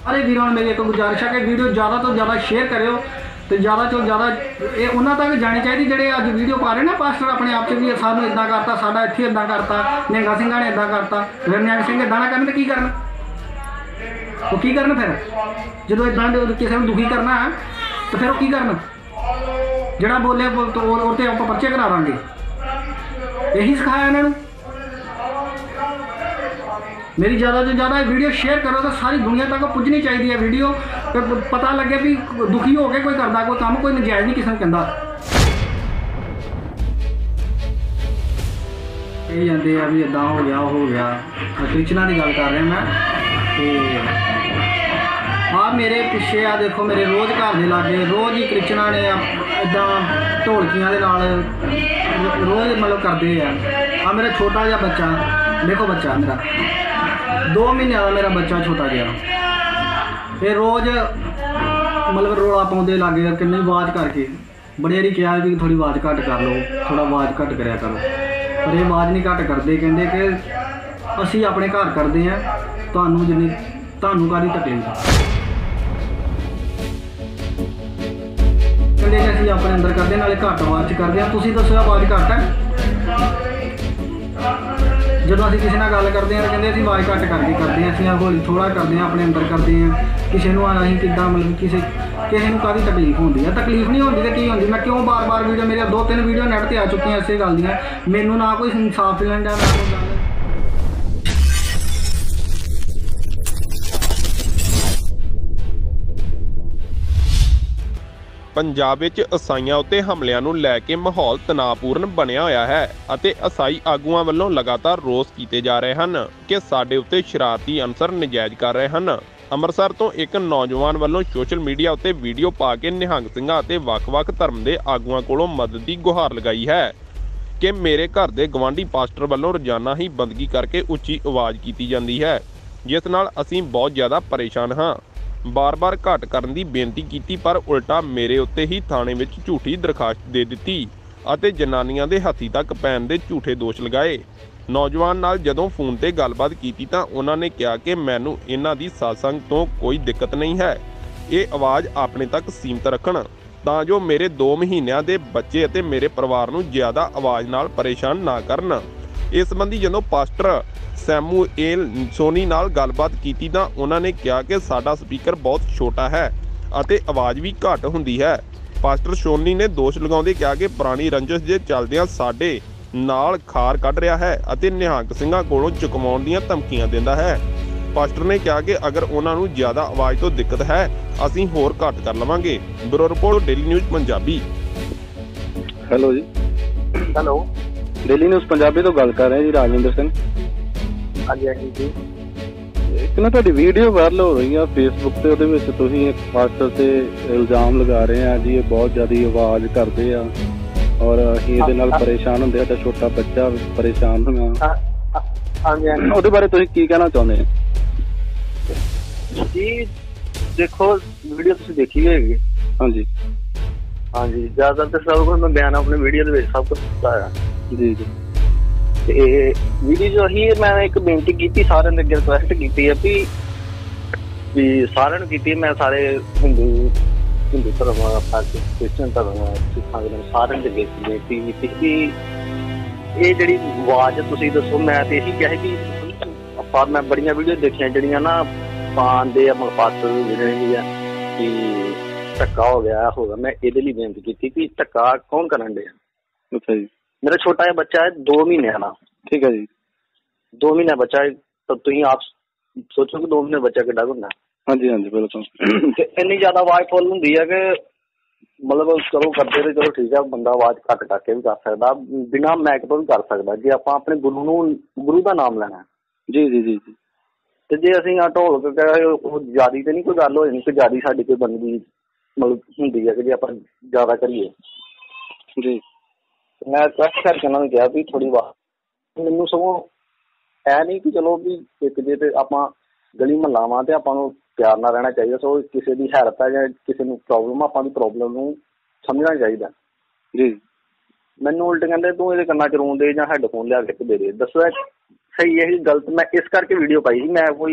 सारे वीरों ने मेरी एक गुजारिश है कि वीडियो ज़्यादा तो ज़्यादा शेयर करो तो ज़्यादा तो ज़्यादा ये उन्होंने तक जानी चाहिए जेडे अज वीडियो पा रहे ना पास्टर अपने आप से भी सानू इदा करता साडा इत्थे इदा करता निहंगा सिंघा ने इदा करता रनियाग सिंह इदा ना करन तो की करन वो की करन फिर जो इदा किसी को दुखी करना है तो फिर की करन जोड़ा बोले तो आप पर्चे करा देंगे यही सिखाया इन्होंने। मेरी ज़्यादा से ज़्यादा वीडियो शेयर करो तो सारी दुनिया तक पुजनी चाहिए है वीडियो तो पता लगे भी दुखी हो के कोई करता कोई काम कोई नजायज़ नहीं किसी को कहता ये जाते हैं भी इदा हो गया क्रिश्चना की गल कर रहे मैं तो मेरे पिछे आ देखो मेरे रोज़ घर के लागे रोज़ ही क्रिश्चना ने इदा ढोलकियां दे नाल रोज़ मतलब करते हैं। मेरा छोटा जहा बच्चा देखो बच्चा मेरा 2 महीने का मेरा बच्चा छोटा गया ये रोज़ मतलब रोला पाते लागे कि नहीं आवाज़ करके बड़ी बारी कहा कि थोड़ी आवाज़ घट कर लो थोड़ा आवाज़ घट कराया करो पर ये आवाज़ नहीं घट करते कहते कि असी अपने घर करते हैं थानू जिन्नी थानू काहदी तकलीफ कहते कि असी अपने अंदर करते नाले घट आवाज़ करते हैं तुसीं दसो आवाज़ घट है जो असीं किसी नाल गल करते हैं तो कहते असीं आवाज़ घट करके करते हैं असीं हौली थोड़ा करते हैं अपने अंदर करते हैं किसी को असीं किद्दां मतलब किसी को काहदी तकलीफ होंदी है तकलीफ नहीं होंदी तो की होंदी मैं क्यों बार बार वीडियो मेरे 2-3 वीडियो नैट पर आ चुकी हैं इसे गल दियां मैनू ना कोई इंसाफ मिलन ना कोई गल ਪੰਜਾਬ ਵਿੱਚ ਈਸਾਈਆਂ ਉੱਤੇ ਹਮਲਿਆਂ ਨੂੰ ਲੈ ਕੇ ਮਾਹੌਲ ਤਣਾਅਪੂਰਨ ਬਣਿਆ ਹੋਇਆ ਹੈ ਅਤੇ ਈਸਾਈ ਆਗੂਆਂ ਵੱਲੋਂ ਲਗਾਤਾਰ ਰੋਸ ਕੀਤੇ ਜਾ ਰਹੇ ਹਨ ਕਿ ਸਾਡੇ ਉੱਤੇ ਸ਼ਰਾਰਤੀ ਅਨਸਰ ਨਜਾਇਜ਼ ਕਰ ਰਹੇ ਹਨ। ਅੰਮ੍ਰਿਤਸਰ ਤੋਂ ਇੱਕ ਨੌਜਵਾਨ ਵੱਲੋਂ ਸੋਸ਼ਲ ਮੀਡੀਆ ਉੱਤੇ ਵੀਡੀਓ ਪਾ ਕੇ ਨਿਹੰਗ ਸਿੰਘਾਂ ਅਤੇ ਵੱਖ-ਵੱਖ ਧਰਮ ਦੇ ਆਗੂਆਂ ਕੋਲੋਂ ਮਦਦ ਦੀ ਗੁਹਾਰ ਲਗਾਈ ਹੈ ਕਿ ਮੇਰੇ ਘਰ ਦੇ ਗਵਾਂਢੀ ਪਾਸਟਰ ਵੱਲੋਂ ਰੋਜ਼ਾਨਾ ਹੀ ਬੰਦਗੀ ਕਰਕੇ ਉੱਚੀ ਆਵਾਜ਼ ਕੀਤੀ ਜਾਂਦੀ ਹੈ ਜਿਸ ਨਾਲ ਅਸੀਂ ਬਹੁਤ ਜ਼ਿਆਦਾ ਪਰੇਸ਼ਾਨ ਹਾਂ। बार-बार घट करन दी बेनती की पर उल्टा मेरे उत्ते ही थाने में झूठी दरखास्त दे दी अते जनानियां दे हथी तक पैन दे झूठे दोष लगाए। नौजवान नाल जदों फोन ते गलबात की तां उन्हां ने कहा कि मैनू इन्हां दी सत्संग तो कोई दिक्कत नहीं है ये आवाज़ अपने तक सीमित रखण तां जो मेरे 2 महीनों के बच्चे अते मेरे परिवार नूं ज़्यादा आवाज़ नाल परेशान ना करन। इस संबंधी जदों पास्टर सैमुएल सोनी नाल गलबात की तां उन्हां ने कहा कि साडा स्पीकर बहुत छोटा है अते आवाज़ भी घट हुंदी है। पास्टर सोनी ने दोष लगाउंदे कहा कि पुरानी रंजिश दे चलदियां साडे नाल खार कढ रहा है अते निहंग ਸਿੰਘਾਂ कोलों चुकवाउण दीयां धमकियां दिंदा है। पास्टर ने कहा कि अगर उन्हां नूं ज़्यादा आवाज़ तो दिक्कत है असीं होर घट कर लवांगे। Bureau report daily news Punjabi. Hello जी हेलो डेली न्यूज़ पंजाबी तो गल कर रहे हैं जी राजविंदर सिंह। हाँ जी जी एक ना तुहाडी वीडियो वायरल हो रही है फेसबुक ते उहदे विच तुसीं एक पास्टर ते इल्जाम लगा रहे हैं जी ये बहुत ज़्यादा आवाज़ करदे आ और असीं इहदे नाल परेशान हुंदे साडा छोटा बच्चा परेशान होया। हाँ जी ਉਹਦੇ ਬਾਰੇ ਤੁਸੀਂ ਕੀ ਕਹਿਣਾ ਚਾਹੁੰਦੇ ਹੋ जी देखो वीडियो तुसीं देखी होएगी। हाँ जी हाँ जी ज़्यादातर सब कुछ मैं बयान अपने वीडियो दे विच सब कुछ बताया जी जी वीडियो जो ही मैं एक बेनती की सारे ने रिक्वेस्ट की है भी सारे की मैं सारे हिंदू धर्म क्रिश्चियन धर्म सिखा सारे बेनती की भी ये जी आवाज़ तुसीं दसो मैं तो यही कहा कि मैं बड़िया वीडियो देखिया जड़ियाँ ना पान दे पास्टर जिहड़े कि धक्का हो गया मैं ये बेनती की कि धक्का कौन करन डे। अच्छा जी मेरा छोटा जा बच्चा है 2 महीने का। ठीक है जी 2 महीने बच्चा है तो तुम आप सोचो कि 2 महीने बच्चा किड्डा होंदा। हाँ जी हाँ जी बिल्कुल इन्नी ज्यादा आवाज फुल होंदी है कि मतलब चलो करते तो चलो ठीक है बंदा आवाज घट करके भी कर सकता बिना मैक तो भी कर सकता जे आप अपने गुरु का नाम लेना जी जी जी जी तो जे असीं ढोल ज्यादा तो नहीं कोई गल हो जानी कि ज्यादा साडी कोई बंदगी मतलब होंदी है कि जे आपां ज्यादा करिए जी मैं रिक्वेस्ट करके उन्होंने कहा भी थोड़ी बात मैनू सगों है नहीं कि चलो भी एक जे तो आप गली महला वा तो आपको प्यार ना रहना चाहिए सो किसी की हैल्प है या किसी प्रॉब्लम आप प्रॉब्लम को समझना चाहिए जी मैनू उल्टे कहते तू ये कन्ना च रोन दे या हैडफोन लिया के दे दे दसो सही है गलत मैं इस करके वीडियो पाई थी मैं कोई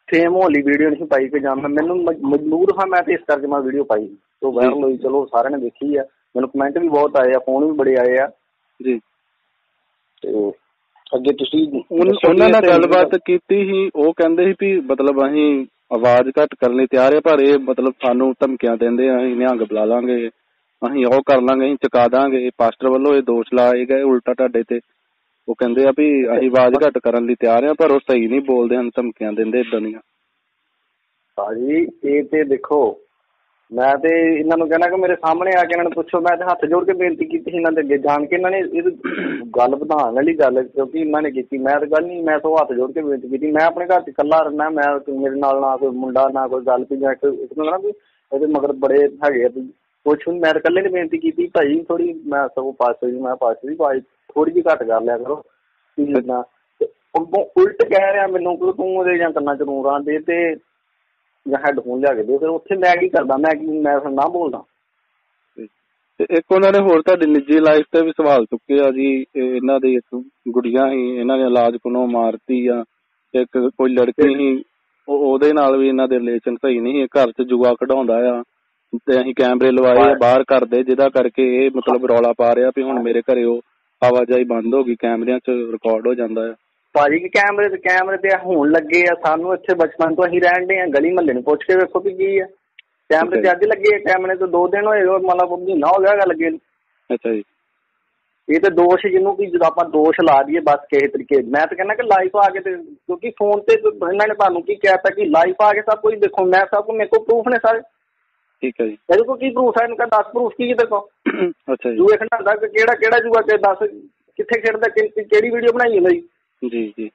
ਫੇਮ ਹੋਣ ਲਈ ਵੀਡੀਓ ਨਹੀਂ ਪਾਈ ਕਿ ਜਾਂ ਮੈਨੂੰ ਮਜਬੂਰ ਹਾਂ ਮੈਂ ਤੇ ਇਸ ਕਰਕੇ ਮੈਂ ਵੀਡੀਓ ਪਾਈ ਤੋਂ ਵਾਇਰਲ ਹੋਈ। ਚਲੋ ਸਾਰਿਆਂ ਨੇ ਦੇਖੀ ਆ, ਮੈਨੂੰ ਕਮੈਂਟ ਵੀ ਬਹੁਤ ਆਏ ਆ, ਫੋਨ ਵੀ ਬੜੇ ਆਏ ਆ ਜੀ। ਤੇ ਅੱਗੇ ਤੁਸੀਂ ਉਹਨਾਂ ਨਾਲ ਗੱਲਬਾਤ ਕੀਤੀ ਸੀ, ਉਹ ਕਹਿੰਦੇ ਸੀ ਵੀ ਮਤਲਬ ਅਸੀਂ ਆਵਾਜ਼ ਘੱਟ ਕਰਨ ਲਈ ਤਿਆਰ ਆ, ਪਰ ਇਹ ਮਤਲਬ ਸਾਨੂੰ ਧਮਕੀਆਂ ਦਿੰਦੇ ਆ, ਅਸੀਂ ਨਿਹੰਗ ਬੁਲਾ ਲਾਂਗੇ, ਅਸੀਂ ਉਹ ਕਰ ਲਾਂਗੇ, ਅਸੀਂ ਚੁਕਾ ਦਾਂਗੇ। ਪਾਸਟਰ ਵੱਲੋਂ ਇਹ ਦੋਸ਼ ਲਾਏ ਗਏ ਉਲਟਾ ਤੁਹਾਡੇ ਤੇ। ਉਹ ਕਹਿੰਦੇ ਆ ਵੀ ਅਸੀਂ ਆਵਾਜ਼ ਘੱਟ ਕਰਨ ਲਈ ਤਿਆਰ ਆ, ਪਰ ਉਹ ਸਹੀ ਨਹੀਂ ਬੋਲਦੇ ਹਨ, ਧਮਕੀਆਂ ਦਿੰਦੇ ਏਦਾਂ ਦੀਆਂ। ਭਾਜੀ ਇਹ ਤੇ ਦੇਖੋ, ਮੈਂ ਤੇ ਇਹਨਾਂ ਨੂੰ ਕਹਿਣਾ ਕਿ ਮੇਰੇ ਸਾਹਮਣੇ ਆ ਕੇ ਇਹਨਾਂ ਨੂੰ ਪੁੱਛੋ। ਮੈਂ ਤੇ ਹੱਥ ਜੋੜ ਕੇ ਬੇਨਤੀ ਕੀਤੀ ਸੀ ਇਹਨਾਂ ਦੇ ਅੱਗੇ, ਜਾਣ ਕੇ ਇਹਨਾਂ ਨੇ ਇਹ ਗੱਲ ਵਧਾਉਣ ਵਾਲੀ ਗੱਲ ਕਿਉਂਕਿ ਇਹਨਾਂ ਨੇ ਕੀਤੀ, ਮੈਂ ਤਾਂ ਗੱਲ ਨਹੀਂ, ਮੈਂ ਤਾਂ ਹੱਥ ਜੋੜ ਕੇ ਬੇਨਤੀ ਕੀਤੀ। ਮੈਂ ਆਪਣੇ ਘਰ 'ਚ ਇਕੱਲਾ ਰਹਿਣਾ, ਮੈਂ ਮੇਰੇ ਨਾਲ ਨਾ ਕੋਈ ਮੁੰਡਾ ਨਾ ਕੋਈ ਗੱਲ ਵੀ ਜਾਂ ਇੱਕ ਨਾ ਵੀ ਇਹਦੇ ਮਗਰ ਬੜੇ ਹੈਗੇ ਆ ਵੀ ਕੁਛ ਨਹੀਂ। ਮੈਂ ਤਾਂ ਇਕੱਲੇ ਨੇ ਬੇਨਤੀ ਕੀਤੀ ਭਾਈ ਥੋੜੀ, ਮੈਂ ਸਗੋਂ ਪਾਸਟਰ ਜੀ, ਮੈਂ ਪਾਸਟਰ ਜੀ ਭਾਈ ਥੋੜੀ ਜਿਹੀ ਘੱਟ ਕਰ ਲਿਆ ਕਰੋ ਨਾ। ਅੱਗੋਂ ਉਲਟ ਕਹਿ ਰਿਹਾ ਮੈਨੂੰ ਕਿ ਤੂੰ ਉਹਦੇ ਜਾਂ ਕੰਨਾਂ 'ਚ ਰੂਰਾਂ ਦੇ ਤੇ ਜਾਂ ਹੈਡਫੋਨ ਲਿਆ ਕੇ ਦੇ। ਫਿਰ ਉੱਥੇ ਮੈਂ ਕੀ ਕਰਦਾ, ਮੈਂ ਫਿਰ ਨਾ ਬੋਲਦਾ। ਤੇ ਇੱਕ ਉਹਨਾਂ ਨੇ ਹੋਰ ਤੁਹਾਡੀ ਨਿੱਜੀ ਲਾਈਫ ਤੇ ਵੀ ਸਵਾਲ ਚੁੱਕੇ ਆ ਜੀ। ਇਹਨਾਂ ਦੀ ਇੱਕ ਗੁੜੀਆ ਸੀ, ਇਹਨਾਂ ਨੇ ਇਲਾਜ ਕੋਲੋਂ ਮਾਰਤੀ ਆ। ਇੱਕ ਕੋਈ ਲੜਕੀ ਸੀ, ਉਹਦੇ ਨਾਲ ਵੀ ਇਹਨਾਂ ਦੇ ਰਿਲੇਸ਼ਨ ਸਹੀ ਨਹੀਂ ਸੀ, ਘਰ 'ਚ ਜੂਆ ਕਢਾਉਂਦਾ ਆ ਤੇ ਅਸੀਂ ਕੈਮਰੇ ਲਵਾਏ ਆ ਬਾਹਰ ਘਰ ਦੇ, ਜਿਹਦਾ ਕਰਕੇ ਇਹ ਮਤਲਬ ਰੌਲਾ ਪਾ ਰਿਹਾ ਵੀ ਹੁਣ ਮੇਰੇ ਘਰੇ ਉਹ ਆਵਾਜਾਈ ਬੰਦ ਹੋ ਗਈ, ਕੈਮਰਿਆਂ 'ਚ ਰਿਕਾਰਡ ਹੋ ਜਾਂਦਾ ਆ। ਭਾਜੀ ਕੈਮਰੇ ਤੇ ਹੋਣ ਲੱਗੇ ਆ, ਸਾਨੂੰ ਇੱਥੇ ਬਚਪਨ ਤੋਂ ਅਸੀਂ ਰਹਿਣ ਦੇ ਆ, ਗਲੀ ਮਹੱਲੇ ਨੂੰ ਪੁੱਛ ਕੇ ਵੇਖੋ ਵੀ ਕੀ ਆ। ਕੈਮਰੇ ਤੇ ਅੱਜ ਲੱਗੇ, ਕੈਮਰੇ ਤੋਂ 2 ਦਿਨ ਹੋਏ, ਮਤਲਬ ਮਹੀਨਾ ਹੋ ਗਿਆ ਹੈਗਾ ਲੱਗੇ ਨੂੰ। ਅੱਛਾ ਜੀ। ਇਹ ਤੇ ਦੋਸ਼ ਜਿਹਨੂੰ ਕਿ ਜਦੋਂ ਆਪਾਂ ਦੋਸ਼ ਲਾ ਦਈਏ ਬਸ ਕਿਸੇ ਤਰੀਕੇ, ਮੈਂ ਤਾਂ ਕਹਿੰਦਾ ਕਿ ਲਾਈਵ ਆ ਕੇ ਤੇ, ਕਿਉਂਕਿ ਫੋਨ ਤੇ ਇਹਨਾਂ ਨੇ ਤੁਹਾਨੂੰ ਕੀ ਕਹਿਤਾ ਕਿ ਲਾਈਵ ਆ ਕੇ ਸਭ ਕੁਝ ਦੇਖੋ। ਮੈਂ ਸਭ ਕੁਝ, ਮੇਰੇ ਕੋਲ ਪ੍ਰੂਫ ਨੇ ਸਾਰੇ। ਠੀਕ ਹੈ ਜੀ। ਇਹਦੇ ਕੋਲ ਕੀ ਪ੍ਰੂਫ ਹੈ? ਇਹਨੂੰ ਕਹਿੰਦਾ 10 ਪ੍ਰੂਫ ਕੀ ਦੇਖੋ। ਅੱਛਾ ਜੀ। ਜੂਏ ਖਿਡਾਉਂਦਾ ਕਿਹੜਾ ਜੂਆ ਕਿ 10 ਕਿੱਥੇ ਖੇਡਦਾ, ਕਿਹੜੀ ਵੀਡੀਓ ਬਣਾਈ ਹੈ ਜੀ ਜੀ।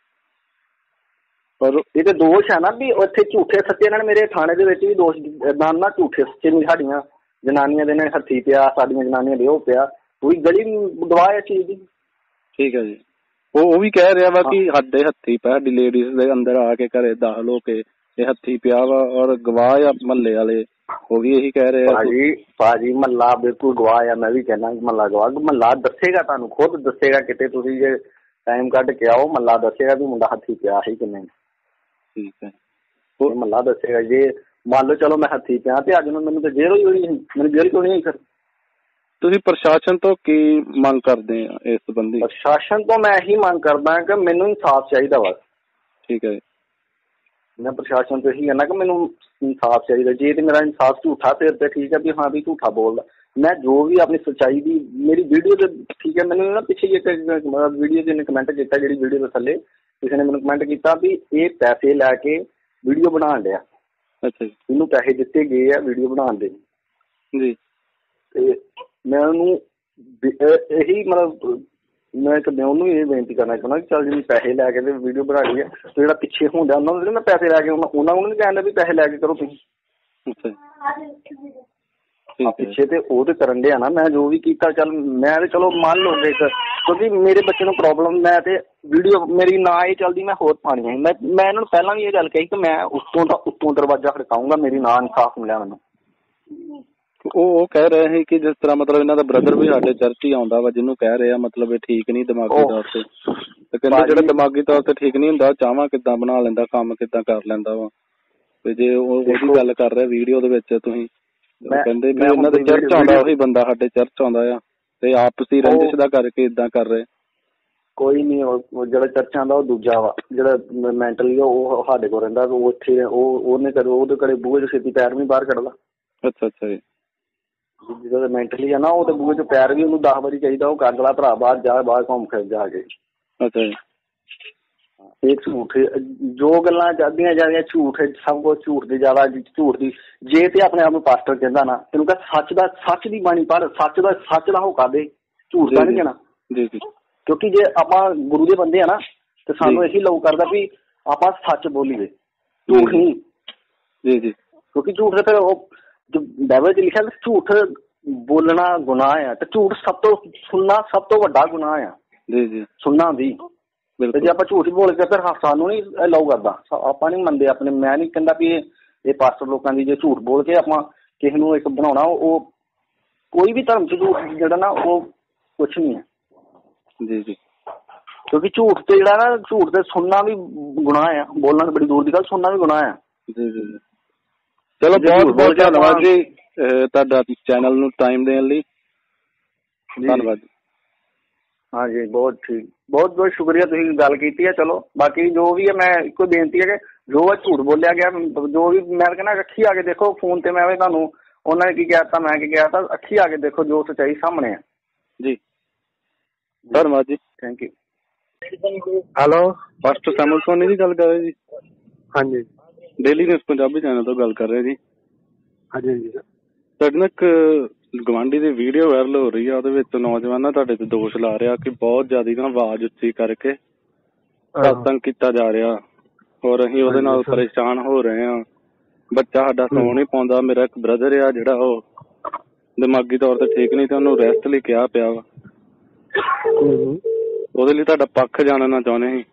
ਪਰ ਇਹ ਤੇ ਦੋਸ਼ ਹੈ ਨਾ ਵੀ ਉੱਥੇ ਝੂਠੇ ਸੱਚੇ, ਇਹਨਾਂ ਨੇ ਮੇਰੇ ਥਾਣੇ ਦੇ ਵਿੱਚ ਵੀ ਦੋਸ਼ ਨਾ ਝੂਠੇ ਸੱਚੇ ਨੂੰ ਸਾਡੀਆਂ ਜਨਾਨੀਆਂ ਦੇ ਨੇ ਹੱਥੀ ਪਿਆ, ਸਾਡੀਆਂ ਜਨਾਨੀਆਂ ਦੇ ਉਹ ਪਿਆ, ਕੋਈ ਗਲੀ ਗਵਾਹ ਹੈ ਚੀਜ਼ ਦੀ। ਠੀਕ ਹੈ ਜੀ। ਉਹ ਵੀ ਕਹਿ ਰਿਹਾ ਵਾ ਕਿ ਸਾਡੇ ਹੱਥੀ ਪਿਆ, ਸਾਡੀ ਲੇਡੀਜ਼ ਦੇ ਅੰਦਰ ਆ ਕੇ ਘਰੇ ਦਾਖਲ ਹੋ ਕੇ ਇਹ ਹੱਥੀ ਪਿਆ ਵਾ, ਔਰ ਗਵਾਹ ਆ ਮਹੱਲੇ ਵਾਲੇ, ਉਹ ਵੀ ਇਹੀ ਕਹਿ ਰਹੇ ਆ। ਭਾਜੀ ਮਹੱਲਾ ਬਿਲਕੁਲ ਗਵਾਹ ਆ, ਮੈਂ ਵੀ ਕਹਿਣਾ ਮਹੱਲਾ ਗਵਾਹ। ਮਹੱਲਾ ਦੱਸੇਗਾ, ਤੁਹਾਨੂੰ ਖੁਦ ਦੱਸੇਗਾ, ਕਿਤੇ ਤੁਸੀਂ ਜੇ ਟਾਈਮ ਕੱਢ ਕੇ ਆਓ ਮਹੱਲਾ ਦੱਸੇਗਾ ਵੀ ਮੁੰਡਾ ਹੱਥੀ ਪਿਆ ਸੀ ਕਿ ਨਹੀਂ। ਠੀਕ ਹੈ। ਮਹੱਲਾ ਦੱਸੇਗਾ। ਜੇ ਮੰਨ ਲਓ ਚਲੋ ਮੈਂ ਹੱਥੀ ਪਿਆ ਤੇ ਅੱਜ ਮੈਨੂੰ ਤਾਂ ਜੇਲ੍ਹ ਹੋਈ, ਮੈਨੂੰ ਜੇਲ੍ਹ ਕਿਉਂ ਨਹੀਂ ਆਈ ਫਿਰ? ਤੁਸੀਂ ਪ੍ਰਸ਼ਾਸਨ ਤੋਂ ਕੀ ਮੰਗ ਕਰਦੇ ਆ ਇਸ ਸੰਬੰਧੀ? ਪ੍ਰਸ਼ਾਸਨ ਤੋਂ ਮੈਂ ਇਹੀ ਮੰਗ ਕਰਦਾ ਕਿ ਮੈਨੂੰ ਇਨਸਾਫ ਚਾਹੀਦਾ ਵਾ। ਠੀਕ ਹੈ। ਮੈਂ ਪ੍ਰਸ਼ਾਸਨ ਤੋਂ ਇਹੀ ਕਹਿਣਾ ਕਿ ਮੈਨੂੰ ਇਨਸਾਫ ਚਾਹੀਦਾ। ਜੇ ਤੇ ਮੇਰਾ ਇਨਸਾਫ ਝੂਠਾ ਫਿਰ ਤੇ ਠੀਕ ਹੈ ਵੀ ਹਾਂ ਵੀ ਝੂਠਾ ਬੋਲਦਾ। ਮੈਂ ਜੋ ਵੀ ਆਪਣੀ ਸੱਚਾਈ ਦੀ ਮੇਰੀ ਵੀਡੀਓ ਤੇ ਠੀਕ ਹੈ, ਮੈਨੂੰ ਨਾ ਪਿੱਛੇ ਇੱਕ ਵੀਡੀਓ 'ਚ ਇਹਨੇ ਕਮੈਂਟ ਕੀਤਾ, ਜਿਹੜੀ ਵੀਡੀਓ ਦੇ ਥੱਲੇ ਕਿਸੇ ਨੇ ਮੈਨੂੰ ਕਮੈਂਟ ਕੀਤਾ ਵੀ ਇਹ ਪੈਸੇ ਲੈ ਕੇ ਵੀਡੀਓ ਬਣਾਉਣ ਡਿਆ। ਅੱਛਾ ਜੀ। ਇਹਨੂੰ ਪੈਸੇ ਦਿੱਤੇ ਗਏ ਆ ਵੀਡੀਓ ਬਣਾਉਣ ਦੇ ਜੀ। ਤੇ ਮੈਂ ਉਹਨੂੰ ਇਹੀ ਮਤਲਬ ਮੈਂ ਉਹਨੂੰ ਇਹ ਬੇਨਤੀ ਕਰਨਾ ਚਾਹੁੰਦਾ ਕਿ ਚੱਲ ਜੀ ਪੈਸੇ ਲੈ ਕੇ ਤੇ ਵੀਡੀਓ ਬਣਾ ਲਈ ਹੈ, ਜਿਹੜਾ ਪਿੱਛੇ ਹੁੰਦਾ ਉਹਨਾਂ ਨੂੰ ਮੈਂ ਪੈਸੇ ਲੈ ਕੇ ਉਹਨਾਂ ਨੂੰ ਨਹੀਂ ਕਹਿੰਦਾ ਵੀ ਪੈਸੇ ਲੈ ਕੇ ਕਰੋ ਤੁਸੀਂ। ਪਿੱਛੇ ਤੇ ਉਹ ਤੇ ਕਰਨ ਡਿਆ ਨਾ, ਮੈਂ ਜੋ ਵੀ ਕੀਤਾ ਚੱਲ ਮੈਂ ਤੇ ਚਲੋ ਮੰਨ ਲਓ ਕਿਉਂਕਿ ਮੇਰੇ ਬੱਚੇ ਨੂੰ ਪ੍ਰੋਬਲਮ, ਮੈਂ ਤੇ ਵੀਡੀਓ ਮੇਰੀ ਨਾ ਇਹ ਚੱਲਦੀ ਮੈਂ ਹੋਰ ਪਾਣੀ ਹੈ। ਮੈਂ ਇਹਨਾਂ ਨੂੰ ਪਹਿਲਾਂ ਵੀ ਇਹ ਗੱਲ ਕਹੀ ਕਿ ਮੈਂ ਉੱਤੋਂ ਦਰਵਾਜ਼ਾ ਖੜਕਾਊਂਗਾ, ਮੇਰੀ ਨਾ ਇਨਸਾਫ ਮਿਲਿਆ ਮੈਨੂੰ। ਉਹ ਕਹਿ ਰਹੇ ਸੀ ਕਿ ਜਿਸ ਤਰ੍ਹਾਂ ਮਤਲਬ ਇਹਨਾਂ ਦਾ ਬ੍ਰਦਰ ਵੀ ਸਾਡੇ ਚਰਚ ਹੀ ਆਉਂਦਾ ਵਾ, ਜਿਹਨੂੰ ਕਹਿ ਰਹੇ ਆ ਮਤਲਬ ਇਹ ਠੀਕ ਨਹੀਂ ਦਿਮਾਗੀ ਤੌਰ ਤੇ, ਤੇ ਕਹਿੰਦੇ ਜਿਹੜਾ ਦਿਮਾਗੀ ਤੌਰ ਤੇ ਠੀਕ ਨਹੀਂ ਹੁੰਦਾ, ਚਾਹਵਾਂ ਕਿੱਦਾਂ ਬਣਾ ਲੈਂਦਾ, ਕੰਮ ਕਿੱਦਾਂ ਕਰ ਲੈਂਦਾ ਵਾ। ਤੇ ਜੇ ਉਹਦੀ ਗੱਲ ਕਰ ਰਿਹਾ ਵੀਡੀਓ ਦੇ ਵਿੱਚ ਤੁਸੀਂ, ਕਹਿੰਦੇ ਵੀ ਇਹਨਾਂ ਦੇ ਚਰਚ ਆਉਂਦਾ ਉਹੀ ਬੰਦਾ ਸਾਡੇ ਚਰਚ ਆਉਂਦਾ ਆ ਤੇ ਆਪਸੀ ਰੰਜਿਸ਼ ਦਾ ਕਰਕੇ ਇਦਾਂ ਕਰ ਰਹੇ। ਕੋਈ ਨਹੀਂ, ਉਹ ਜਿਹੜਾ ਚਰਚਾਂ ਦਾ ਉਹ ਦੂਜਾ ਵਾ, ਜਿਹੜਾ ਮੈਂਟਲੀ ਉਹ ਸਾਡੇ ਕੋਲ ਰਹਿੰਦਾ, ਉਹ ਇੱਥੇ ਉਹਨੇ ਕਦੇ ਉਹਦੇ ਘਰੇ ਬੂਹੇ 'ਚ ਛੇਤੀ ਪੈਰ ਨਹੀਂ ਬਾਹਰ ਕੱਢਦਾ। ਅੱਛਾ ਅੱਛਾ ਜੀ। ਜਿਹੜਾ ਮੈਂਟਲੀ ਆ ਨਾ ਉਹ ਤੇ ਬੂਹੇ 'ਚ ਪੈਰ ਵੀ ਉਹਨੂੰ 10 ਵਾਰੀ ਚਾਹੀਦਾ, ਉਹ ਕੱਢ ਲਾ ਭਰਾ ਬਾਹਰ ਜਾ, ਬਾਹਰ ਘੁੰਮ ਫਿਰ ਜਾ ਕੇ। ਅੱਛਾ ਜੀ। ਇਹ ਝੂਠ ਜੋ ਗੱਲਾਂ ਚੱਲਦੀਆਂ ਜਾ ਰਹੀਆਂ, ਝੂਠ ਸਭ ਕੁਝ ਝੂਠ ਦੀ ਜ਼ਿਆਦਾ ਝੂਠ ਦੀ। ਜੇ ਤੇ ਆਪਣੇ ਆਪ ਨੂੰ ਪਾਸਟਰ ਕਹਿੰਦਾ ਨਾ, ਤੈਨੂੰ ਕਹ ਸੱਚ ਦੀ ਬਾਣੀ ਪੜ੍ਹ, ਸੱਚ ਦਾ ਹੋਕਾ ਦੇ, ਝੂਠ ਦਾ ਨਹੀਂ ਕਹਿਣਾ। ਜੀ ਜੀ। ਕਿਉਂਕਿ ਜੇ ਆਪਾਂ ਗੁਰੂ ਦੇ ਬੰਦੇ ਆ ਨਾ ਤੇ ਸਾਨੂੰ ਇਹੀ ਲਊ ਕਰਦਾ ਵੀ ਆਪਾਂ ਸੱਚ ਬੋਲੀਏ, ਝੂਠ ਨਹੀਂ। ਜੀ ਜੀ। ਕਿਉਂਕਿ ਝੂਠ ਫਿਰ ਉਹ ਬਾਈਬਲ 'ਚ ਲਿਖਿਆ ਝੂਠ ਬੋਲਣਾ ਗੁਨਾਹ ਆ, ਤੇ ਝੂਠ ਸੁਣਨਾ ਸਭ ਤੋਂ ਵੱਡਾ ਗੁਨਾਹ ਆ। ਜੀ ਜੀ। ਸੁਣਨਾ ਵੀ ਤੇ ਜੇ ਆਪਾਂ ਝੂਠ ਬੋਲ ਕੇ ਫਿਰ ਸਾਨੂੰ ਨਹੀਂ ਅਲਾਊ ਕਰਦਾ, ਆਪਾਂ ਨਹੀਂ ਮੰਨਦੇ ਆਪਣੇ। ਮੈਂ ਨਹੀਂ ਕਹਿੰਦਾ ਵੀ ਇਹ ਪਾਸਟਰ ਲੋਕਾਂ ਦੀ ਜੇ ਝੂਠ ਬੋਲ ਕੇ ਆਪਾਂ ਕਿਸੇ ਨੂੰ ਇੱਕ ਬਣਾਉਣਾ, ਉਹ ਕੋਈ ਵੀ ਧਰਮ 'ਚ ਝੂਠ ਜਿਹੜਾ ਨਾ ਉਹ ਕੁਛ ਨਹੀਂ ਹੈ। ਜੀ ਜੀ। क्योंकि झूठ तो ਜਿਹੜਾ ना झूठ ਤੇ सुनना भी गुनाह है, बोलना तो बड़ी दूर की गल, सुनना भी गुनाह है। ਜੀ ਜੀ ਜੀ ਚਲੋ ਬਹੁਤ ਬਹੁਤ ਧੰਨਵਾਦ ਜੀ ਤੁਹਾਡਾ ਚੈਨਲ ਨੂੰ ਟਾਈਮ ਦੇਣ ਲਈ। ਧੰਨਵਾਦ ਜੀ। हाँ जी बहुत ठीक, बहुत बहुत शुक्रिया, तुम गल की है। चलो बाकी जो भी है मैं एक बेनती है कि जो झूठ बोलिया गया, जो भी मैं कहना अखी आके देखो फोन ते, मैं तुहानू उन्होंने की कहता मैं की कहता, अखी आके देखो जो सच्चाई सामने है जी। धन्यवाद जी, thank you. Hello first Samuel Soni ji गल कर रहे जी? हाँ जी डेली न्यूज़ पंजाबी चैनल तो गल कर रहे जी। हाँ जी जी ਤੁਹਾਡੇ ਨਾਲ ਇੱਕ ਗਵਾਂਢੀ ਦੀ ਵੀਡੀਓ ਵਾਇਰਲ ਹੋ ਰਹੀ ਆ, ਉਹਦੇ ਵਿੱਚ ਨੌਜਵਾਨਾਂ ਤੁਹਾਡੇ ਤੇ ਦੋਸ਼ ਲਾ ਰਿਹਾ ਕਿ ਬਹੁਤ ਜ਼ਿਆਦਾ ਨਾ ਆਵਾਜ਼ ਉੱਚੀ ਕਰਕੇ ਤੰਗ ਕੀਤਾ ਜਾ ਰਿਹਾ, ਔਰ ਅਸੀਂ ਉਹਦੇ ਨਾਲ ਪਰੇਸ਼ਾਨ ਹੋ ਰਹੇ ਹਾਂ। ਬੱਚਾ ਸਾਡਾ ਸੌ ਨਹੀਂ ਪਾਉਂਦਾ। ਮੇਰਾ ਇੱਕ ਬ੍ਰਦਰ ਆ ਜਿਹੜਾ ਉਹ ਦਿਮਾਗੀ ਤੌਰ ਤੇ ਠੀਕ ਨਹੀਂ, ਤੇ ਉਹਨੂੰ ਰੈਸਟ ਲਈ ਕਿਹਾ ਪਿਆ ਵਾ। ਉਹਦੇ ਲਈ ਤੁਹਾਡਾ ਪੱਖ ਜਾਣਨਾ ਚਾਹੁੰਦੇ ਸੀ।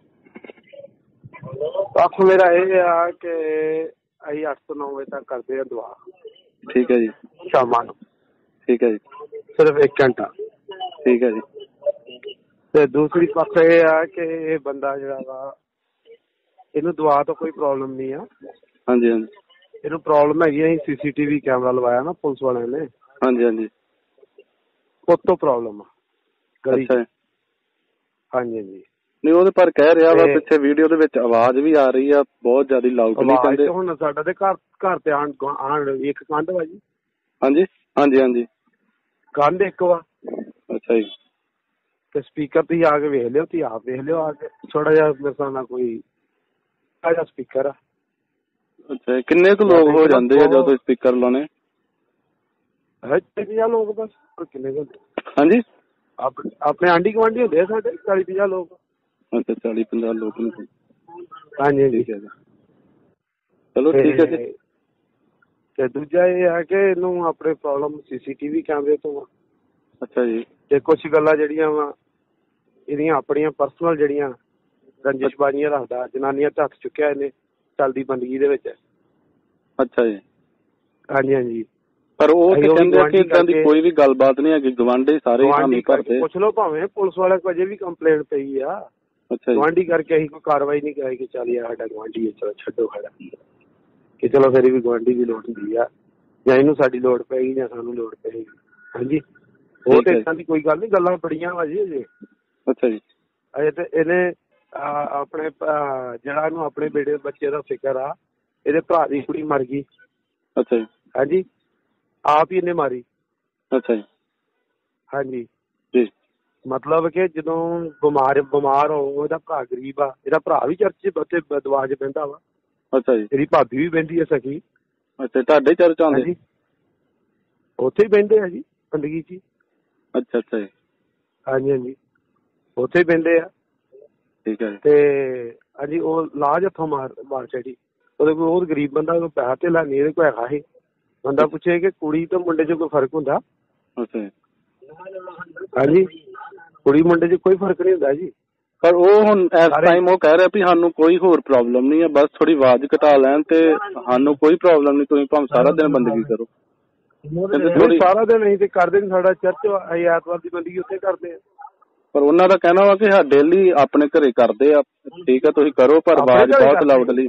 ਪੱਖ ਮੇਰਾ ਇਹ ਆ ਕਿ ਅਸੀਂ 8 ਤੋਂ 9 ਵਜੇ ਤੱਕ ਕਰਦੇ ਆ ਦੁਆ। ਠੀਕ ਹੈ ਜੀ। ਸ਼ਾਮਾਂ ਨੂੰ। ਠੀਕ ਹੈ ਜੀ। ਸਿਰਫ 1 ਘੰਟਾ। ਠੀਕ ਹੈ ਜੀ। ਤੇ ਦੂਸਰੀ ਪੱਖ ਇਹ ਆ ਕਿ ਇਹ ਬੰਦਾ ਜਿਹੜਾ ਵਾ ਇਹਨੂੰ ਦੁਆ ਤੋਂ ਕੋਈ ਪ੍ਰੋਬਲਮ ਨਹੀਂ ਆ। ਹਾਂਜੀ ਹਾਂਜੀ। ਇਹਨੂੰ ਪ੍ਰੋਬਲਮ ਹੈਗੀ, ਅਸੀਂ CCTV ਕੈਮਰਾ ਲਵਾਇਆ ਨਾ ਪੁਲਿਸ ਵਾਲਿਆਂ ਨੇ। ਹਾਂਜੀ ਹਾਂਜੀ। ਉਹ ਤੋਂ ਪ੍ਰੋਬਲਮ ਆ ਗਲੀ। ਅੱਛਾ। ਹਾਂਜੀ ਹਾਂਜੀ। ਨਹੀਂ ਉਹਦੇ ਪਰ ਕਹਿ ਰਿਹਾ ਵਾ ਪਿੱਛੇ ਵੀਡੀਓ ਦੇ ਵਿੱਚ ਆਵਾਜ਼ ਵੀ ਆ ਰਹੀ ਆ ਬਹੁਤ ਜ਼ਿਆਦਾ ਲਾਊਡਲੀ ਕਹਿੰਦੇ। ਹੁਣ ਸਾਡਾ ਤੇ ਘਰ ਤੇ ਆਣ ਇੱਕ ਕੰਧ ਵਾ ਜੀ। ਹਾਂਜੀ ਹਾਂਜੀ ਹਾਂਜੀ। ਕੰਧ ਇੱਕ ਵਾ। ਅੱਛਾ ਜੀ। ਤੇ ਸਪੀਕਰ ਤੁਸੀਂ ਆ ਕੇ ਵੇਖ ਲਿਓ, ਤੁਸੀਂ ਆਪ ਵੇਖ ਲਿਓ ਆ ਕੇ। ਥੋੜਾ ਜਿਹਾ ਮੇਰੇ ਹਿਸਾਬ ਨਾਲ ਕੋਈ ਜਿਹਾ ਸਪੀਕਰ ਆ। ਅੱਛਾ। ਕਿੰਨੇ ਕੁ ਲੋਕ ਹੋ ਜਾਂਦੇ ਆ ਜਦੋਂ ਸਪੀਕਰ ਲਾਉਣੇ? 50 ਲੋਕ ਬਸ। ਕਿੰਨੇ ਕੁ? ਹਾਂਜੀ ਆਪਣੇ ਆਂਢੀ ਗੁਆਂਢੀ ਹੁੰਦੇ ਆ ਸਾਡੇ 40-50 ਲੋਕ। ਅੱਛਾ 40-50 ਲੋਕ। ਹਾਂਜੀ ਠੀਕ ਹੈ ਜੀ। ਚਲੋ ਠੀਕ ਹੈ ਜੀ। ਤੇ ਦੂਜਾ ਇਹ ਹੈ ਕਿ ਇਹਨੂੰ ਆਪਣੇ ਪ੍ਰੋਬਲਮ CCTV ਕੈਮਰੇ ਤੋਂ ਆ। ਅੱਛਾ ਜੀ। ਤੇ ਕੁਛ ਗੱਲਾਂ ਜਿਹੜੀਆਂ ਵਾ ਇਹਦੀਆਂ ਆਪਣੀਆਂ ਪਰਸਨਲ ਜਿਹੜੀਆਂ ਰੰਜਿਸ਼ਬਾਜ਼ੀਆਂ ਰੱਖਦਾ, ਜਨਾਨੀਆਂ ਤੇ ਹੱਥ ਚੁੱਕਿਆ ਇਹਨੇ ਚਲਦੀ ਬੰਦਗੀ ਦੇ ਵਿੱਚ। ਅੱਛਾ ਜੀ। ਹਾਂਜੀ ਹਾਂਜੀ। ਪਰ ਉਹ ਕਹਿੰਦੇ ਆ ਕਿ ਇਦਾਂ ਦੀ ਕੋਈ ਵੀ ਗੱਲਬਾਤ ਨਹੀਂ ਹੈਗੀ, ਗਵਾਂਢੀ ਸਾਰੇ ਹਾਮੀ ਭਰਦੇ। ਪੁੱਛ ਲਓ ਭਾਵੇਂ ਪੁਲਿਸ ਵਾਲੇ ਕੋਲ ਅਜੇ ਵੀ ਕੰਪਲੇਂਟ ਪਈ ਆ। ਅੱਛਾ। ਗਵਾਂਢੀ ਕਰਕੇ ਅਸੀਂ ਕੋਈ ਕਾਰਵਾਈ ਨਹੀਂ ਕਰਾਈ ਕਿ ਚੱਲ ਯਾਰ ਸਾਡਾ ਗਵਾਂਢੀ ਹੈ, ਚਲੋ ਛੱਡੋ ਖੜਾ ਕਿ ਚਲੋ ਫਿਰ ਵੀ ਗਵਾਂਢੀ ਦੀ ਲੋੜ ਹੁੰਦੀ ਆ, ਜਾਂ ਇਹਨੂੰ ਸਾਡੀ ਲੋੜ ਪਏਗੀ ਜਾਂ ਸਾਨੂੰ ਲੋੜ ਪਏਗੀ। ਹਾਂਜੀ। ਉਹ ਤੇ ਇਦਾਂ ਦੀ ਕੋਈ ਗੱਲ ਨਹੀਂ, ਗੱਲਾਂ ਬੜੀਆਂ ਵਾ ਜੀ ਅਜੇ। ਅੱਛਾ ਜੀ। ਅਜੇ ਤੇ ਇਹਨੇ ਆਪਣੇ ਜਿਹੜਾ ਇਹਨੂੰ ਆਪਣੇ ਬੇਟੇ ਬੱਚੇ ਦਾ ਫਿਕਰ ਆ, ਇਹਦੇ ਭਰਾ ਦੀ ਕੁੜੀ ਮਰ ਗਈ। ਅੱਛਾ ਜੀ। ਹਾਂਜੀ। ਆਪ ਹੀ ਇਹਨੇ ਮਾਰੀ। ਅੱਛਾ ਜੀ। ਹਾਂਜੀ ਜੀ। ਮਤਲਬ ਕਿ ਜਦੋਂ ਬਿਮਾਰ ਹੋ, ਇਹਦਾ ਭਰਾ ਗਰੀਬ ਆ, ਇਹਦਾ ਭਰਾ ਵੀ ਚਰਚ ਉੱਥੇ ਦੁਆ 'ਚ ਬਹਿੰਦਾ ਵਾ। ਅੱਛਾ ਜੀ। ਇਹਦੀ ਭਾਬੀ ਵੀ ਬਹਿੰਦੀ ਹੈ ਸਕੀ। ਅੱਛਾ ਤੁਹਾਡੇ ਚਰਚ ਆਉਂਦੇ? ਉੱਥੇ ਹੀ ਬਹਿੰਦੇ ਆ ਜੀ ਬੰਦਗੀ 'ਚ। ਅੱਛਾ ਅੱਛਾ ਜੀ। ਹਾਂਜੀ ਹਾਂਜੀ ਉੱਥੇ ਹੀ ਬਹਿੰਦੇ ਆ। ਠੀਕ ਹੈ ਜੀ। ਤੇ ਹਾਂਜੀ ਉਹ ਲਾਜ ਹੱਥੋਂ ਮਾਰ ਚੜੀ। ਉਹਦੇ ਕੋਲ ਉਹ ਗਰੀਬ ਬੰਦਾ, ਕੋਈ ਪੈਸਾ ਧੇਲਾ ਨਹੀਂ ਇਹਦੇ ਕੋਲ ਹੈਗਾ। ਇਹ ਬੰਦਾ ਪੁੱਛੇ ਕਿ ਕੁੜੀ ਤੇ ਮੁੰਡੇ 'ਚ ਕੋਈ ਫਰਕ ਹੁੰਦਾ? ਅੱਛਾ ਜੀ। ਹਾਂਜੀ। ਕੁੜੀ ਮੁੰਡੇ 'ਚ ਕੋਈ ਫਰਕ ਨਹੀਂ ਹੁੰਦਾ ਜੀ। ਪਰ ਉਹ ਹੁਣ ਇਸ ਟਾਈਮ ਉਹ ਕਹਿ ਰਿਹਾ ਵੀ ਸਾਨੂੰ ਕੋਈ ਹੋਰ ਪ੍ਰੋਬਲਮ ਨਹੀਂ ਹੈ, ਬਸ ਥੋੜੀ ਆਵਾਜ਼ ਘਟਾ ਲੈਣ ਤੇ ਸਾਨੂੰ ਕੋਈ ਪ੍ਰੋਬਲਮ ਨਹੀਂ, ਤੁਸੀਂ ਭਾਵੇਂ ਸਾਰਾ ਦਿਨ ਬੰਦਗੀ ਕਰੋ। ਸਾਰਾ ਦਿਨ ਅਸੀਂ ਤੇ ਕਰਦੇ ਨੀ, ਸਾਡਾ ਚਰਚ ਅਸੀਂ ਐਤਵਾਰ ਦੀ ਬੰਦਗੀ ਉੱਥੇ ਕਰਦੇ ਆ। ਪਰ ਉਹਨਾਂ ਦਾ ਕਹਿਣਾ ਵਾ ਕਿ ਡੇਲੀ ਆਪਣੇ ਘਰੇ ਕਰਦੇ ਆ। ਠੀਕ ਹੈ ਤੁਸੀਂ ਕਰੋ, ਪਰ ਆਵਾਜ਼ ਬਹੁਤ ਲਾਊਡਲੀ।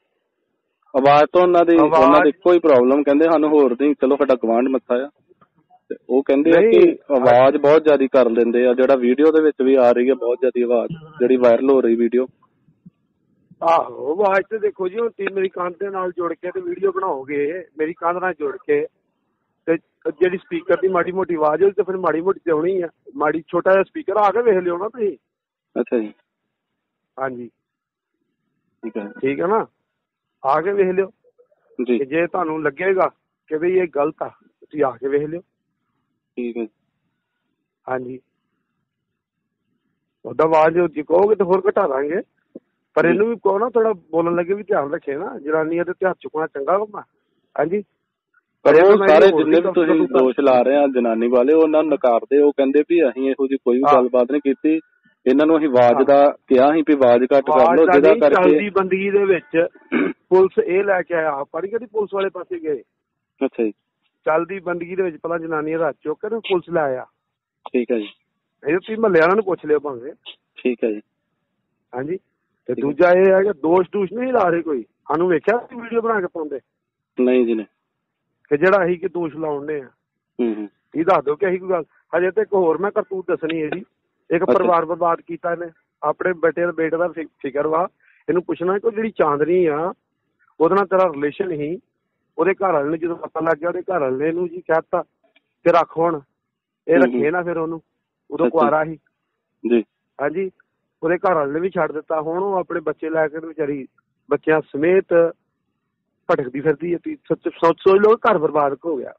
ਆਵਾਜ਼ ਤੋਂ ਉਹਨਾਂ ਦੀ ਇੱਕੋ ਹੀ ਪ੍ਰੋਬਲਮ, ਕਹਿੰਦੇ ਸਾਨੂੰ ਹੋਰ ਨਹੀਂ, ਚਲੋ ਸਾਡਾ ਗਵਾਂਢ ਮੱਥਾ ਆ। ਤੇ ਉਹ ਕਹਿੰਦੇ ਆ ਕਿ ਆਵਾਜ਼ ਬਹੁਤ ਜ਼ਿਆਦਾ ਕਰ ਲੈਂਦੇ ਆ, ਜਿਹੜਾ ਵੀਡੀਓ ਦੇ ਵਿੱਚ ਵੀ ਆ ਰਹੀ ਹੈ ਬਹੁਤ ਜ਼ਿਆਦਾ ਆਵਾਜ਼ ਜਿਹੜੀ ਵਾਇਰਲ ਹੋ ਰਹੀ ਵੀਡੀਓ। ਆਹੋ ਆਵਾਜ਼ ਤੇ ਦੇਖੋ ਜੀ, ਹੁਣ ਤੁਸੀਂ ਮੇਰੀ ਕੰਧ ਦੇ ਨਾਲ ਜੁੜ ਕੇ ਤੇ ਵੀਡੀਓ ਬਣਾਓਗੇ, ਮੇਰੀ ਕੰਧ ਨਾਲ ਜੁੜ ਕੇ, ਤੇ ਜਿਹੜੀ ਸਪੀਕਰ ਦੀ ਮਾੜੀ ਮੋਟੀ ਆਵਾਜ਼ ਹੋਈ ਤੇ ਫਿਰ ਮਾੜੀ ਮੋਟੀ ਤੇ ਆਉਣੀ ਆ। ਮਾੜੀ ਛੋਟਾ ਜਿਹਾ ਸਪੀਕਰ ਆ ਕੇ ਵੇਖ ਲਿਓ ਨਾ ਤੁਸੀਂ। ਅੱਛਾ ਜੀ। ਹਾਂਜੀ ਠੀਕ ਹੈ। ਠੀਕ ਹੈ ਨਾ, ਆ ਕੇ ਵੇਖ ਲਿਓ ਜੀ। ਜੇ ਤੁਹਾਨੂੰ ਲੱਗੇਗਾ ਕਿ ਬਈ ਇਹ ਗਲਤ ਆ, ਤੁਸੀਂ ਆ ਕੇ ਵੇਖ ਲਿਓ। ਠੀਕ ਹੈ। ਹਾਂਜੀ ਉਹਦਾ ਆਵਾਜ਼ ਜੇ ਕਹੋਗੇ ਤਾਂ ਹੋਰ ਘਟਾ ਦਾਂਗੇ, ਪਰ ਇਹਨੂੰ ਵੀ ਕਹੋ ਨਾ ਥੋੜਾ ਬੋਲਣ ਲੱਗੇ ਵੀ ਧਿਆਨ ਰੱਖੇ ਨਾ, ਜਨਾਨੀਆਂ ਦੇ ਤੇ ਹੱਥ ਚੁੱਕਣਾ ਚੰਗਾ ਵਾ। ਹਾਂਜੀ। ਪਰ ਉਹ ਸਾਰੇ ਜਿੰਨੇ ਵੀ ਤੁਸੀਂ ਦੋਸ਼ ਲਾ ਰਹੇ ਆ ਜਨਾਨੀ ਵਾਲੇ, ਉਹਨਾਂ ਨੂੰ ਨਕਾਰਦੇ। ਉਹ ਕਹਿੰਦੇ ਵੀ ਅਸੀਂ ਇਹੋ ਜਿਹੀ ਕੋਈ ਵੀ ਗੱਲਬਾਤ ਨਹੀਂ ਕੀਤੀ, ਇਹਨਾਂ ਨੂੰ ਅਸੀਂ ਆਵਾਜ਼ ਦਾ ਕਿਹਾ ਸੀ ਵੀ ਆਵਾਜ਼ ਘੱਟ ਕਰ ਲਓ, ਜਿਹਦਾ ਕਰਕੇ ਚੱਲਦੀ ਬੰਦਗੀ ਦੇ ਵਿੱਚ ਪੁਲਿਸ ਇਹ ਲੈ ਕੇ ਆਇਆ। ਆਪਾਂ ਨੀ ਕਦੀ ਪੁਲਿਸ ਵਾਲੇ ਪਾਸੇ ਗਏ। ਅੱਛਾ ਜੀ। ਚੱਲਦੀ ਬੰਦਗੀ ਦੇ ਵਿੱਚ ਪਹਿਲਾਂ ਜਨਾਨੀਆਂ ਦਾ ਹੱਥ ਚੁੱਕ ਕੇ ਪੁਲਿਸ ਲੈ ਆਇਆ। ਠੀਕ ਹੈ ਜੀ। ਇਹ ਤੁਸੀਂ ਮਹੱਲੇ ਵਾਲਿਆਂ ਨੂੰ ਪੁੱਛ ਲਿਓ ਭਾਵੇਂ। ਠੀਕ ਹੈ ਜੀ। ਹਾਂਜੀ। ਤੇ ਦੂਜਾ ਇਹ ਹੈ ਕਿ ਦੋਸ਼ ਨਹੀਂ ਲਾ ਰਹੇ ਕੋਈ, ਸਾਨੂੰ ਵੇਖਿਆ ਵੀਡੀਓ ਬਣਾ ਕੇ ਪਾਉਂਦੇ ਨਹੀਂ ਜੀ ਨਹੀਂ, ਕਿ ਜਿਹੜਾ ਅਸੀਂ ਕਿ ਦੋਸ਼ ਲਾਉਂਦੇ ਆ। ਇਹ ਦੱਸ ਦਿਓ ਕਿ ਅਸੀਂ ਕੋਈ ਗੱਲ। ਹਜੇ ਤੇ ਇੱਕ ਹੋਰ ਮੈਂ ਕਰਤੂਤ ਦੱਸਣੀ ਹੈ ਜੀ। ਇੱਕ ਪਰਿਵਾਰ ਬਰਬਾਦ ਕੀਤਾ ਇਹਨੇ, ਆਪਣੇ ਬੇਟੇ ਦਾ ਫਿਕਰ ਵਾ, ਇਹਨੂੰ ਪੁੱਛਣਾ ਕਿ ਜਿਹੜੀ ਚਾਂਦਨੀ ਆ ਉਹਦੇ ਨਾਲ ਤੇਰਾ ਰਿਲੇਸ਼ਨ ਹੀ, ਉਹਦੇ ਘਰ ਵਾਲੇ ਨੂੰ ਜਦੋਂ ਪਤਾ ਲੱਗ ਗਿਆ ਉਹਦੇ ਘਰ ਵਾਲੇ ਨੂੰ ਜੀ ਕਹਿਤਾ ਕਿ ਰੱਖ ਹੁਣ, ਇਹ ਰੱਖੇ ਨਾ ਫਿਰ ਉਹਨੂੰ, ਉਦੋਂ ਕੁਆਰਾ ਸੀ ਜੀ। ਹਾਂਜੀ, ਉਹਦੇ ਘਰ ਵਾਲੇ ਨੇ ਵੀ ਛੱਡ ਦਿੱਤਾ। ਹੁਣ ਉਹ ਆਪਣੇ ਬੱਚੇ ਲੈ ਕੇ ਵਿਚਾਰੀ ਬੱਚਿਆਂ ਸਮੇਤ ਭਟਕਦੀ ਫਿਰਦੀ ਹੈ। ਸੋਚ ਲਓ ਘਰ ਬਰਬਾਦ ਹੋ ਗਿਆ।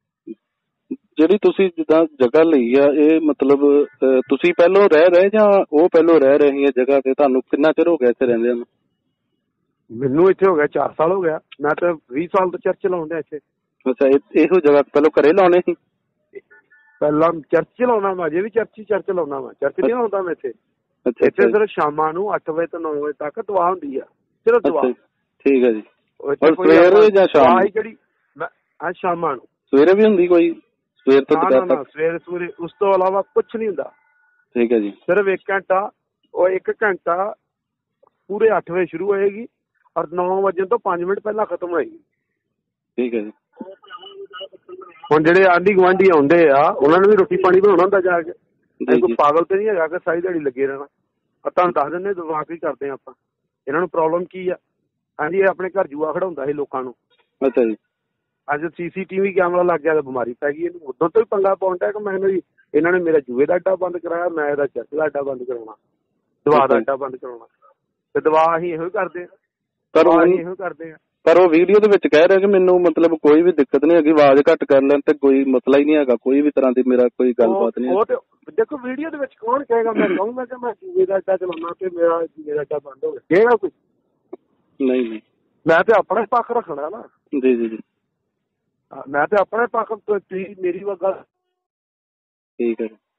ਜਿਹੜੀ ਤੁਸੀਂ ਜਿੱਦਾਂ ਜਗ੍ਹਾ ਲਈ ਆ, ਇਹ ਮਤਲਬ ਤੁਸੀਂ ਪਹਿਲੋਂ ਰਹਿ ਰਹੇ ਜਾਂ ਉਹ ਪਹਿਲੋਂ ਰਹਿ ਰਹੀ ਹੈ ਜਗ੍ਹਾ ਤੇ? ਤੁਹਾਨੂੰ ਕਿੰਨਾ ਚਿਰ ਹੋ ਗਿਆ ਇੱਥੇ ਰਹਿੰਦਿਆਂ ਨੂੰ? ਮੈਨੂੰ ਇੱਥੇ ਹੋ ਗਿਆ 4 ਸਾਲ ਹੋ ਗਿਆ। ਮੈਂ ਤਾਂ 20 ਸਾਲ ਤੋਂ ਚਰਚ ਚਲਾਉਂਦਾ ਇੱਥੇ। ਅੱਛਾ, ਇਹੋ ਜਗ੍ਹਾ ਪਹਿਲੋਂ ਘਰੇ ਲਾਉਣੇ ਸੀ? ਪਹਿਲਾਂ ਚਰਚ ਚਲਾਉਣਾ ਮੈਂ, ਅਜੇ ਵੀ ਚਰਚ ਲਾਉਣਾ ਮੈਂ। ਚਰਚ ਨਹੀਂ ਲਾਉਂਦਾ ਮੈਂ ਇੱਥੇ। ਇੱਥੇ ਸਿਰਫ ਸ਼ਾਮਾਂ ਨੂੰ 8 ਵਜੇ ਤੋਂ 9 ਵਜੇ ਤੱਕ ਦੁਆ ਹੁੰਦੀ ਆ, ਸਿਰਫ ਦੁਆ। ਠੀਕ ਹੈ ਜੀ। ਸਵੇਰੇ ਜਾਂ ਸ਼ਾਮ? ਜਿਹੜੀ ਸ਼ਾਮਾਂ ਨੂੰ। ਸਵੇਰੇ ਵੀ ਹੁੰਦੀ ਕੋਈ? ਸਵੇਰ ਤੋਂ ਸਵੇਰੇ ਉਸ ਤੋਂ ਇਲਾਵਾ ਕੁਛ ਨਹੀਂ ਹੁੰਦਾ। ਠੀਕ ਹੈ ਜੀ। ਸਿਰਫ 1 ਘੰਟਾ, ਉਹ 1 ਘੰਟਾ ਪੂਰੇ 8 ਵਜੇ ਸ਼ੁਰੂ ਹੋਏਗੀ ਔਰ 9 ਵਜੇ ਤੋਂ 5 ਮਿੰਟ ਪਹਿਲਾਂ ਖਤਮ ਹੋਏਗੀ। ਠੀਕ ਹੈ ਜੀ। ਹੁਣ ਜਿਹੜੇ ਆਂਢੀ ਗੁਆਂਢੀ ਆਉਂਦੇ ਆ ਉਹਨਾਂ ਨੂੰ ਵੀ ਰੋਟੀ ਪਾਣੀ ਬਣਾਉਣਾ ਹੁੰਦਾ ਜਾ ਕੇ। ਕੋਈ ਪਾਗਲ ਤੇ ਨਹੀਂ ਹੈਗਾ ਕਿ ਸਾਰੀ ਦਿਹਾੜੀ ਲੱਗੇ ਰਹਿਣਾ। ਤੁਹਾਨੂੰ ਦੱਸ ਦਿੰਦੇ ਵਾਕਈ ਕਰਦੇ ਆ ਆਪਾਂ। ਇਹਨਾਂ ਨੂੰ ਪ੍ਰੋਬਲਮ ਕੀ ਆ? ਹਾਂਜੀ, ਇਹ ਆਪਣੇ ਘਰ ਜੂਆ ਖੜਾਉਂਦਾ ਸੀ ਲੋਕਾਂ ਨੂੰ। ਅੱਛਾ ਜੀ। ਅੱਜ CCTV ਕੈਮਰਾ ਲੱਗ ਗਿਆ ਤਾਂ ਬਿਮਾਰੀ ਪੈ ਗਈ ਇਹਨੂੰ। ਉਦੋਂ ਤੋਂ ਹੀ ਪੰਗਾ ਪਾਉਂਦਾ ਕਿ ਮੈਂ ਇਹਨਾਂ ਨੇ ਮੇਰਾ ਜੂਏ ਦਾ ਅੱਡਾ ਬੰਦ ਕਰਾਇਆ, ਮੈਂ ਇਹਦਾ ਚਰਚ ਦਾ ਅੱਡਾ ਬੰਦ ਕਰਾਉਣਾ, ਦਵਾ ਦਾ ਅੱਡਾ ਬੰਦ ਕਰਾਉਣਾ। ਤੇ ਦਵਾ ਅਸੀਂ ਇਹੋ ਹੀ ਕਰਦੇ ਆ। ਪਰ ਉਹ ਵੀਡੀਓ ਦੇ ਵਿੱਚ ਕਹਿ ਰਿਹਾ ਕਿ ਮੈਨੂੰ ਮਤਲਬ ਕੋਈ ਵੀ ਦਿੱਕਤ ਨਹੀਂ ਹੈਗੀ, ਆਵਾਜ਼ ਘੱਟ ਕਰ ਲੈਣ ਤੇ ਕੋਈ ਮਸਲਾ ਹੀ ਨਹੀਂ ਹੈਗਾ, ਕੋਈ ਵੀ ਤਰ੍ਹਾਂ ਦੀ ਮੇਰਾ ਕੋਈ ਗੱਲਬਾਤ ਨਹੀਂ। ਉਹ ਤੇ ਦੇਖੋ ਵੀਡੀਓ ਦੇ ਵਿੱਚ ਕੌਣ ਕਹੇਗਾ ਮੈਂ ਕਹੂੰਗਾ ਕਿ ਮੈਂ ਜੂਏ ਦਾ ਅੱਡਾ ਚਲਾਉਣਾ ਤੇ ਮੇਰਾ ਜੂਏ ਦਾ ਅੱਡਾ ਬੰਦ ਹੋ ਗਿਆ, ਕਹੇਗਾ ਕੋਈ? ਨਹੀਂ, ਮੈਂ ਤੇ ਆਪਣਾ ਪੱਖ ਰੱਖਣਾ ਨਾ। ਜੀ। ਮੈਂ ਤੇ ਆਪਣੇ ਪੱਖ, ਤੁਸੀਂ ਮੇਰੀ ਗੱਲ। ਠੀਕ ਹੈ।